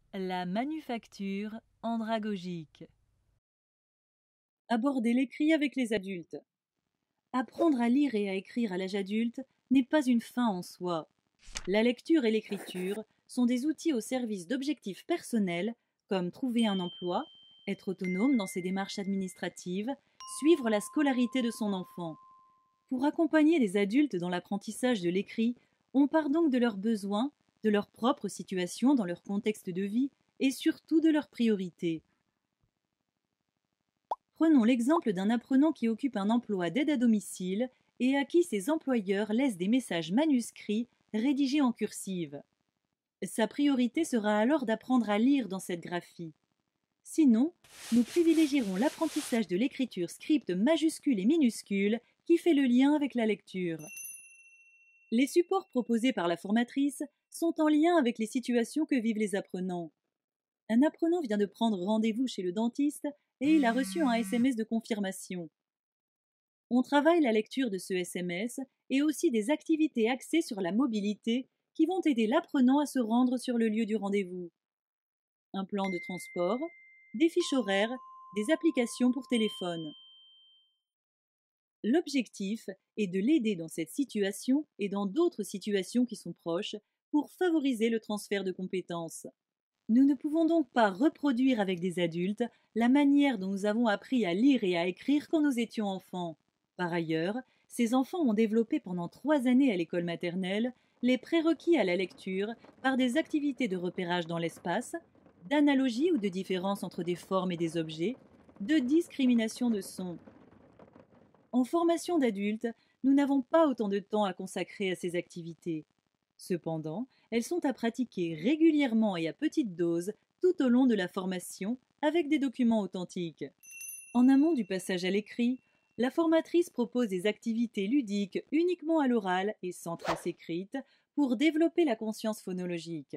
La manufacture andragogique. Aborder l'écrit avec les adultes. Apprendre à lire et à écrire à l'âge adulte n'est pas une fin en soi. La lecture et l'écriture sont des outils au service d'objectifs personnels comme trouver un emploi, être autonome dans ses démarches administratives, suivre la scolarité de son enfant. Pour accompagner les adultes dans l'apprentissage de l'écrit, on part donc de leurs besoins, de leur propre situation dans leur contexte de vie et surtout de leurs priorités. Prenons l'exemple d'un apprenant qui occupe un emploi d'aide à domicile et à qui ses employeurs laissent des messages manuscrits rédigés en cursive. Sa priorité sera alors d'apprendre à lire dans cette graphie. Sinon, nous privilégierons l'apprentissage de l'écriture script majuscule et minuscule qui fait le lien avec la lecture. Les supports proposés par la formatrice sont en lien avec les situations que vivent les apprenants. Un apprenant vient de prendre rendez-vous chez le dentiste et il a reçu un SMS de confirmation. On travaille la lecture de ce SMS et aussi des activités axées sur la mobilité qui vont aider l'apprenant à se rendre sur le lieu du rendez-vous. Un plan de transport, des fiches horaires, des applications pour téléphone. L'objectif est de l'aider dans cette situation et dans d'autres situations qui sont proches pour favoriser le transfert de compétences. Nous ne pouvons donc pas reproduire avec des adultes la manière dont nous avons appris à lire et à écrire quand nous étions enfants. Par ailleurs, ces enfants ont développé pendant 3 années à l'école maternelle les prérequis à la lecture par des activités de repérage dans l'espace, d'analogie ou de différence entre des formes et des objets, de discrimination de sons. En formation d'adultes, nous n'avons pas autant de temps à consacrer à ces activités. Cependant, elles sont à pratiquer régulièrement et à petite dose tout au long de la formation avec des documents authentiques. En amont du passage à l'écrit, la formatrice propose des activités ludiques uniquement à l'oral et sans trace écrite pour développer la conscience phonologique.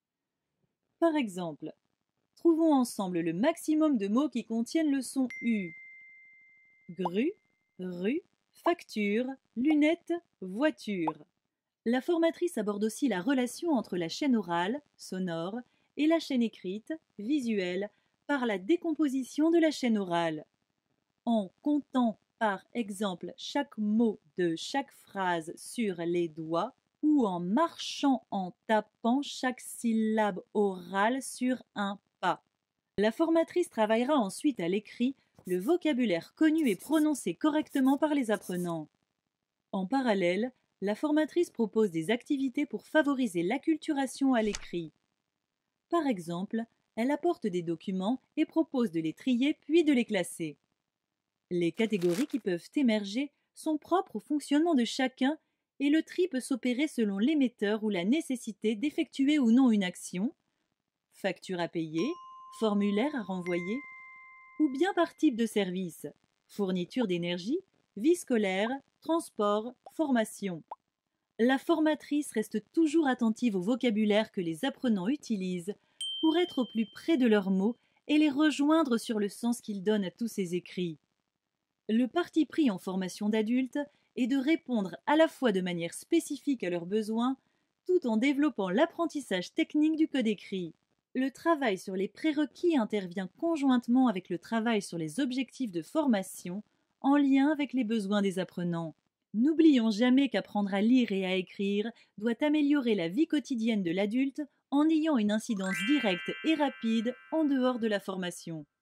Par exemple, trouvons ensemble le maximum de mots qui contiennent le son U. Grue, rue, facture, lunettes, voiture. La formatrice aborde aussi la relation entre la chaîne orale, sonore, et la chaîne écrite, visuelle, par la décomposition de la chaîne orale. En comptant par exemple chaque mot de chaque phrase sur les doigts ou en marchant en tapant chaque syllabe orale sur un pas. La formatrice travaillera ensuite à l'écrit le vocabulaire connu et prononcé correctement par les apprenants. En parallèle, la formatrice propose des activités pour favoriser l'acculturation à l'écrit. Par exemple, elle apporte des documents et propose de les trier puis de les classer. Les catégories qui peuvent émerger sont propres au fonctionnement de chacun et le tri peut s'opérer selon l'émetteur ou la nécessité d'effectuer ou non une action, facture à payer, formulaire à renvoyer, ou bien par type de service, fourniture d'énergie, vie scolaire, transport, formation. La formatrice reste toujours attentive au vocabulaire que les apprenants utilisent pour être au plus près de leurs mots et les rejoindre sur le sens qu'ils donnent à tous ces écrits. Le parti pris en formation d'adultes est de répondre à la fois de manière spécifique à leurs besoins, tout en développant l'apprentissage technique du code écrit. Le travail sur les prérequis intervient conjointement avec le travail sur les objectifs de formation, en lien avec les besoins des apprenants. N'oublions jamais qu'apprendre à lire et à écrire doit améliorer la vie quotidienne de l'adulte en ayant une incidence directe et rapide en dehors de la formation.